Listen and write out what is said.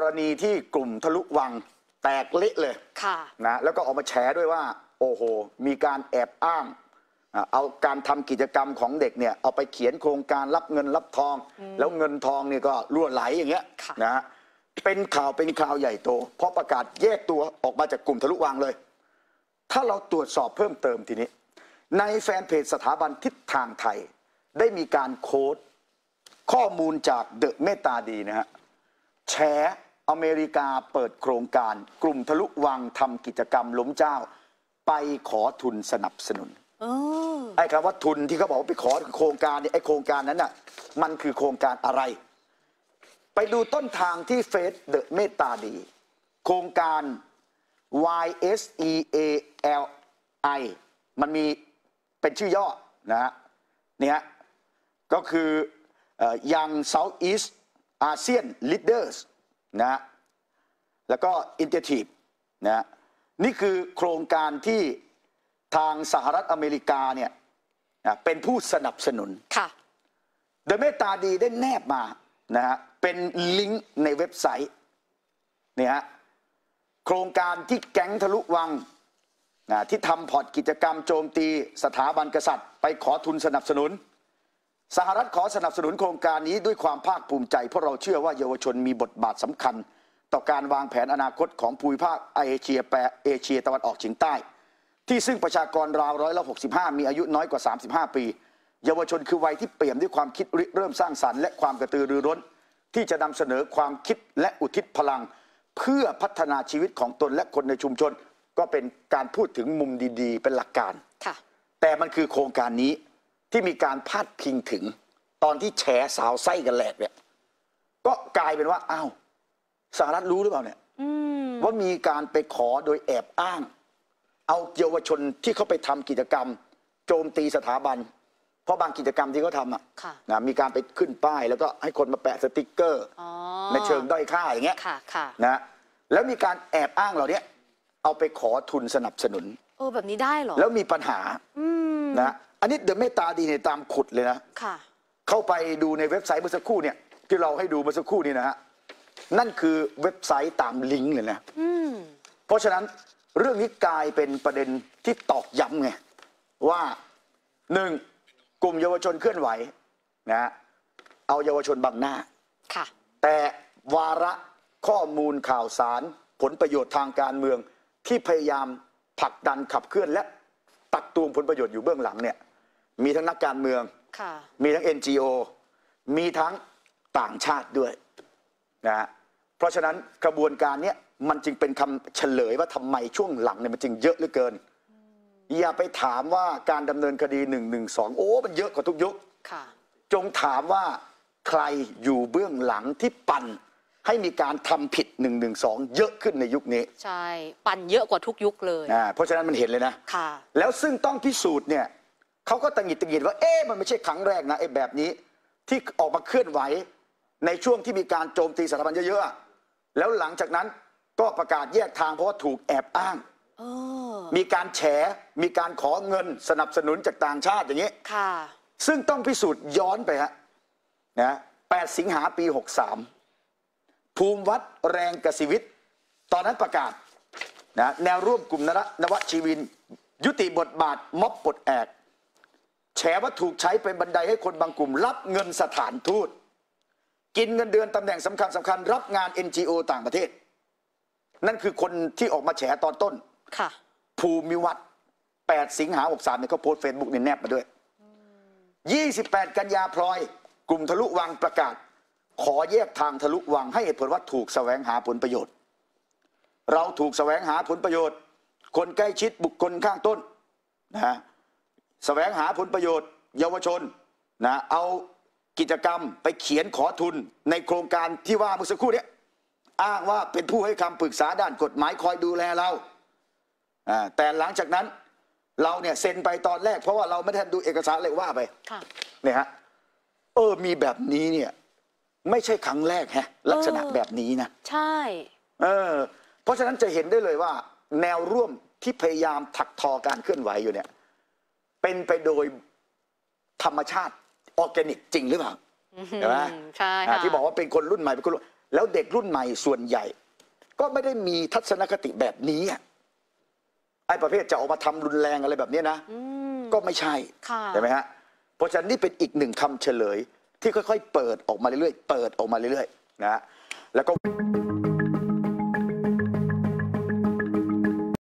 รณีที่กลุ่มทะลุวังแตกเละเลยนะแล้วก็ออกมาแฉด้วยว่าโอ้โหมีการแอบอ้างเอาการทำกิจกรรมของเด็กเนี่ยเอาไปเขียนโครงการรับเงินรับทองแล้วเงินทองเนี่ยก็รั่วไหลอย่างเงี้ยนะเป็นข่าวใหญ่โตเพราะประกาศแยกตัวออกมาจากกลุ่มทะลุวังเลยถ้าเราตรวจสอบเพิ่มเติมทีนี้ในแฟนเพจสถาบันทิศทางไทยได้มีการโค้ดข้อมูลจากเดอะเมตตาดีนะฮะแฉอเมริกาเปิดโครงการกลุ่มทะลุวังทำกิจกรรมล้มเจ้าไปขอทุนสนับสนุนไอ้คำว่าทุนที่เขาบอกว่าไปขอโครงการเนี่ยไอ้โครงการนั้นน่ะมันคือโครงการอะไรไปดูต้นทางที่เฟซเดอะเมตตาดีโครงการ YSEALI มันมีเป็นชื่อย่อนะฮะเนี่ยก็คือยัง Southeast ASEAN Leaders นะแล้วก็ Initiative นะนี่คือโครงการที่ทางสหรัฐอเมริกาเนี่ยเป็นผู้สนับสนุนเดอะเมตตาดีได้แนบมานะฮะเป็นลิงก์ในเว็บไซต์เนี่ยฮะโครงการที่แก๊งทะลุวังที่ทำพอร์ตกิจกรรมโจมตีสถาบันกษัตริย์ไปขอทุนสนับสนุนสหรัฐขอสนับสนุนโครงการนี้ด้วยความภาคภูมิใจเพราะเราเชื่อว่าเยาวชนมีบทบาทสำคัญต่อการวางแผนอนาคตของภูมิภาคเอเชียตะวันออกเฉียงใต้ที่ซึ่งประชากรราว165มีอายุน้อยกว่า35ปีเยาวชนคือวัยที่เปี่ยมด้วยความคิดเริ่มสร้างสรรค์และความกระตือรือร้นที่จะนำเสนอความคิดและอุทิศพลังเพื่อพัฒนาชีวิตของตนและคนในชุมชนก็เป็นการพูดถึงมุมดีๆเป็นหลักการแต่มันคือโครงการนี้ที่มีการพาดพิงถึงตอนที่แฉสาวไส้กันแหลกเนี่ยก็กลายเป็นว่าอ้าวสหรัฐรู้หรือเปล่าเนี่ยว่ามีการไปขอโดยแอบอ้างเอาเยาวชนที่เขาไปทำกิจกรรมโจมตีสถาบันเพราะบางกิจกรรมที่เขาทำมีการไปขึ้นป้ายแล้วก็ให้คนมาแปะสติ๊กเกอร์ในเชิงด้อยค่าอย่างเงี้ยนะแล้วมีการแอบอ้างเหล่านี้เอาไปขอทุนสนับสนุนแบบนี้ได้เหรอแล้วมีปัญหานะอันนี้เดอะเมตตาดีเนี่ยตามขุดเลยนะเข้าไปดูในเว็บไซต์เมื่อสักครู่เนี่ยที่เราให้ดูเมื่อสักครู่นี้นะฮะนั่นคือเว็บไซต์ตามลิงก์เลยนะเพราะฉะนั้นเรื่องนี้กลายเป็นประเด็นที่ตอกย้ำไงว่าหนึ่งกลุ่มเยาวชนเคลื่อนไหวนะเอาเยาวชนบังหน้าแต่วาระข้อมูลข่าวสารผลประโยชน์ทางการเมืองที่พยายามผลักดันขับเคลื่อนและตักตวงผลประโยชน์อยู่เบื้องหลังเนี่ยมีทั้งนักการเมืองมีทั้ง NGO มีทั้งต่างชาติด้วยนะเพราะฉะนั้นกระบวนการนี้มันจึงเป็นคำเฉลยว่าทำไมช่วงหลังเนี่ยมันจึงเยอะเหลือเกินอย่าไปถามว่าการดำเนินคดี112โอ้มันเยอะกว่าทุกยุคจงถามว่าใครอยู่เบื้องหลังที่ปั่นให้มีการทำผิด112เยอะขึ้นในยุคนี้ใช่ปั่นเยอะกว่าทุกยุคเลยเพราะฉะนั้นมันเห็นเลยนะแล้วซึ่งต้องพิสูจน์เนี่ยเขาก็ตังหงิดว่ามันไม่ใช่ครั้งแรกนะแบบนี้ที่ออกมาเคลื่อนไหวในช่วงที่มีการโจมตีสถาบันเยอะๆแล้วหลังจากนั้นก็ประกาศแยกทางเพราะว่าถูกแอบอ้างมีการแฉมีการขอเงินสนับสนุนจากต่างชาติอย่างนี้ซึ่งต้องพิสูจน์ย้อนไปนะ8 สิงหาปี 63ภูมิวัดแรงกสิวิทย์ตอนนั้นประกาศนะแนวร่วมกลุ่มนวชีวินยุติบทบาทม็อบปลดแอกแฉว่าถูกใช้เป็นบันไดให้คนบางกลุ่มรับเงินสถานทูตกินเงินเดือนตำแหน่งสำคัญรับงาน NGO ต่างประเทศนั่นคือคนที่ออกมาแฉตอนต้นภูมิวัฒน์8 สิงหา 63เนี่ยเขาโพสต์เฟซบุ๊กในแนบมาด้วย28 กันยาพลอยกลุ่มทะลุวังประกาศขอแยกทางทะลุวังให้เหตุผลว่าถูกแสวงหาผลประโยชน์เราถูกแสวงหาผลประโยชน์คนใกล้ชิดบุคคลข้างต้นนะแสวงหาผลประโยชน์เยาวชนนะเอากิจกรรมไปเขียนขอทุนในโครงการที่ว่าเมื่อสักครู่นี้อ้างว่าเป็นผู้ให้คำปรึกษาด้านกฎหมายคอยดูแลเราแต่หลังจากนั้นเราเนี่ยเซ็นไปตอนแรกเพราะว่าเราไม่ได้ดูเอกสารเลยว่าไปเนี่ยฮะมีแบบนี้เนี่ยไม่ใช่ครั้งแรกลักษณะแบบนี้นะใช่เพราะฉะนั้นจะเห็นได้เลยว่าแนวร่วมที่พยายามถักทอการเคลื่อนไหวอยู่เนี่ยเป็นไปโดยธรรมชาติออร์แกนิกจริงหรือเปล่าใช่ไหมใช่ที่บอกว่าเป็นคนรุ่นใหม่เป็นคนแล้วเด็กรุ่นใหม่ส่วนใหญ่ ก็ไม่ได้มีทัศนคติแบบนี้ไอ้ประเภทจะออกมาทำรุนแรงอะไรแบบนี้นะก็ไม่ใช่ใช่ไหมฮะเพราะฉะนั้นนี่เป็นอีกหนึ่งคำเฉลยที่ค่อยๆเปิดออกมาเรื่อยๆเปิดออกมาเรื่อยๆนะฮะแล้วก็